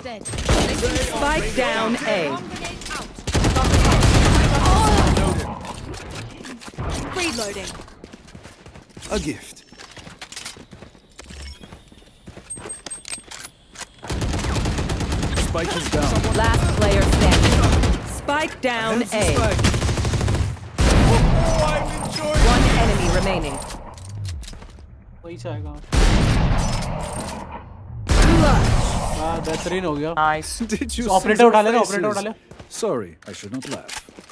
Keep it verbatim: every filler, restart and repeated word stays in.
dead. Spike down A. Reloading. A gift. Spike is down. Last player standing. Spike down A. One enemy remaining. वही से आएगा। Clutch. हाँ बेहतरीन हो गया। Nice. Did you ऑपरेटर उठा ले ना, ऑपरेटर उठा ले। Sorry, I should not laugh.